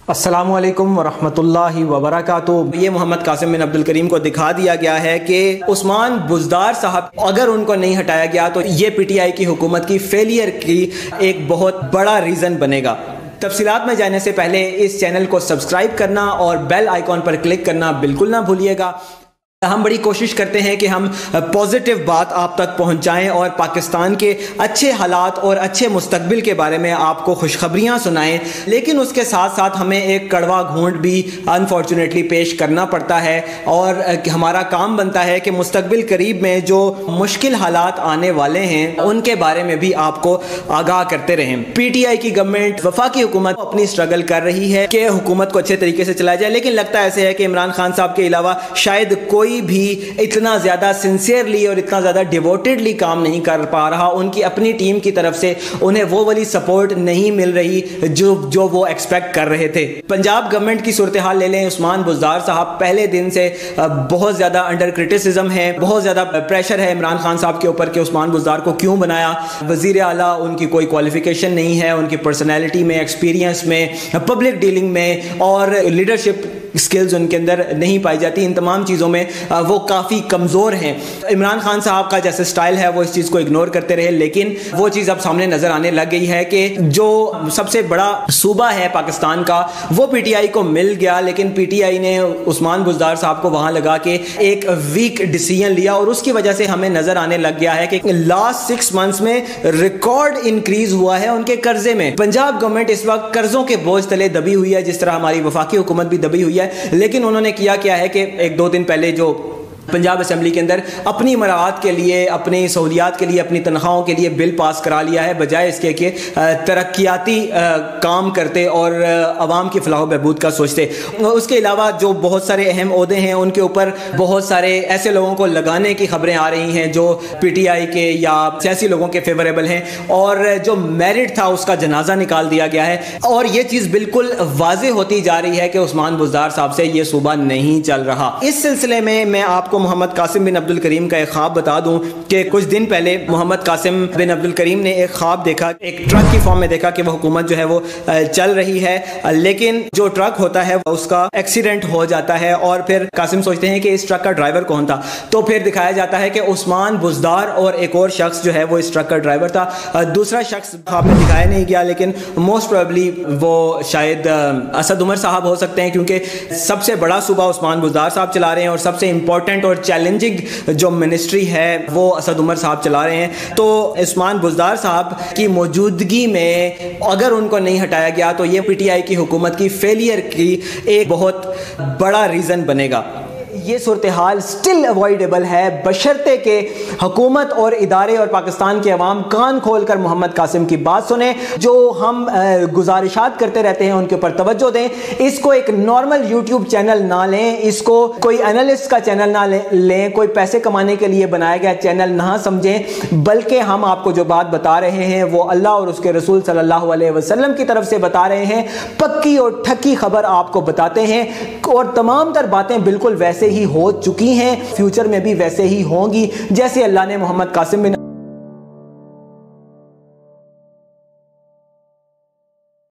السلام علیکم ورحمۃ اللہ وبرکاتہ۔ یہ محمد قاسم بن عبدالکریم کو دکھا دیا گیا ہے کہ عثمان بزدار صاحب اگر ان کو نہیں ہٹایا گیا تو یہ پی ٹی آئی کی حکومت کی فیلئر کی ایک بہت بڑا ریزن بنے گا۔ تفصیلات میں جانے سے پہلے اس چینل کو سبسکرائب کرنا اور بیل آئیکن پر کلک کرنا بالکل نہ بھولیے گا۔ ہم بڑی کوشش کرتے ہیں کہ ہم پازیٹیو بات آپ تک پہنچائیں اور پاکستان کے اچھے حالات اور اچھے مستقبل کے بارے میں آپ کو خوشخبریاں سنائیں، لیکن اس کے ساتھ ساتھ ہمیں ایک کڑوا گھونٹ بھی انفارچونیٹلی پیش کرنا پڑتا ہے اور ہمارا کام بنتا ہے کہ مستقبل قریب میں جو مشکل حالات آنے والے ہیں ان کے بارے میں بھی آپ کو آگاہ کرتے رہیں۔ پی ٹی آئی کی گورنمنٹ، وفاقی حکومت اپنی سٹرگل کر رہی ہے کہ حکومت کو اچھے طریقے سے چلایا جائے، لیکن لگتا ایسے ہے کہ عمران خان صاحب کے علاوہ شاید کوئی بھی اتنا زیادہ سنسیئرلی اور اتنا زیادہ ڈیووٹیڈلی کام نہیں کر پا رہا۔ ان کی اپنی ٹیم کی طرف سے انہیں وہ والی سپورٹ نہیں مل رہی جو وہ ایکسپیکٹ کر رہے تھے۔ پنجاب گورنمنٹ کی صورتحال لے لیں، عثمان بزدار صاحب پہلے دن سے بہت زیادہ انڈر کرٹیسزم ہے، بہت زیادہ پریشر ہے عمران خان صاحب کے اوپر کہ عثمان بزدار کو کیوں بنایا۔ وزیر اعلیٰ ان کی کوئی کوالیفیکیشن نہیں ہے، ان کی پرسنالٹی میں، ایکسپیرینس میں، پبلک ڈیلنگ میں اور لیڈرشپ سکلز ان کے اندر نہیں پائی جاتی۔ ان تمام چیزوں میں وہ کافی کمزور ہیں۔ عمران خان صاحب کا جیسے سٹائل ہے وہ اس چیز کو اگنور کرتے رہے، لیکن وہ چیز اب سامنے نظر آنے لگ گئی ہے کہ جو سب سے بڑا صوبہ ہے پاکستان کا وہ پی ٹی آئی کو مل گیا، لیکن پی ٹی آئی نے عثمان بزدار صاحب کو وہاں لگا کے ایک ویک ڈیسیژن لیا اور اس کی وجہ سے ہمیں نظر آنے لگ گیا ہے کہ لاسٹ 6 months میں ریکارڈ انکریز ہوا ہے ان کے قرضے میں۔ پنجاب گورنمنٹ اس وقت قرضوں کے بوجھ تلے دبی ہوئی ہے، جس طرح ہماری وفاقی حکومت بھی دبی ہوئی ہے، لیکن انہوں نے کیا ہے کہ 1-2 دن پہلے جو پنجاب اسمبلی کے اندر اپنی مراعات کے لیے، اپنی سہولیات کے لیے، اپنی تنخواہوں کے لیے بل پاس کرا لیا ہے، بجائے اس کے کہ ترقیاتی کام کرتے اور عوام کی فلاح و بہبود کا سوچتے۔ اس کے علاوہ جو بہت سارے اہم عہدے ہیں ان کے اوپر بہت سارے ایسے لوگوں کو لگانے کی خبریں آ رہی ہیں جو پی ٹی آئی کے یا سیاسی لوگوں کے فیوریبل ہیں، اور جو میرٹ تھا اس کا جنازہ نکال دیا گیا ہے، اور یہ چیز بالکل واضح ہوتی جا رہی ہے کہ عثمان بزدار صاحب سے یہ صوبہ نہیں چل رہا۔ اس سلسلے میں آپ کو محمد قاسم بن عبدالکریم کا ایک خواب بتا دوں کہ کچھ دن پہلے محمد قاسم بن عبدالکریم نے ایک خواب دیکھا، ایک ٹرک کی فارم میں دیکھا کہ وہ حکومت جو ہے وہ چل رہی ہے، لیکن جو ٹرک ہوتا ہے اس کا ایکسیڈنٹ ہو جاتا ہے، اور پھر قاسم سوچتے ہیں کہ اس ٹرک کا ڈرائیور کون تھا، تو پھر دکھایا جاتا ہے کہ عثمان بزدار اور ایک اور شخص جو ہے وہ اس ٹرک کا ڈرائیور تھا۔ دوسرا شخص خواب میں دکھایا نہیں گیا، لیکن موسٹ پروبیبلی وہ شاید اسد عمر صاحب ہو سکتے ہیں، کیونکہ سب سے بڑا صوبہ عثمان بزدار صاحب چلا رہے ہیں اور سب سے امپورٹنٹ اور چیلنجنگ جو منسٹری ہے وہ اسد عمر صاحب چلا رہے ہیں۔ تو عثمان بزدار صاحب کی موجودگی میں اگر ان کو نہیں ہٹایا گیا تو یہ پی ٹی آئی کی حکومت کی فیلئر کی ایک بہت بڑا ریزن بنے گا۔ یہ صورتحال سٹل اوائڈیبل ہے بشرطے کہ حکومت اور ادارے اور پاکستان کے عوام کان کھول کر محمد قاسم کی بات سنیں، جو ہم گزارشات کرتے رہتے ہیں ان کے اوپر توجہ دیں۔ اس کو ایک نارمل یوٹیوب چینل نہ لیں، اس کو کوئی انالسٹ کا چینل نہ لیں، کوئی پیسے کمانے کے لیے بنایا گیا چینل نہ سمجھیں، بلکہ ہم آپ کو جو بات بتا رہے ہیں وہ اللہ اور اس کے رسول صلی اللہ علیہ وسلم کی طرف سے بتا رہے ہیں، پکی اور ٹھکی خبر آپ کو بتاتے ہیں، اور تمام تر باتیں بالکل ویسے ہی ہو چکی ہیں، فیوچر میں بھی ویسے ہی ہوں گی جیسے اللہ نے محمد قاسم بن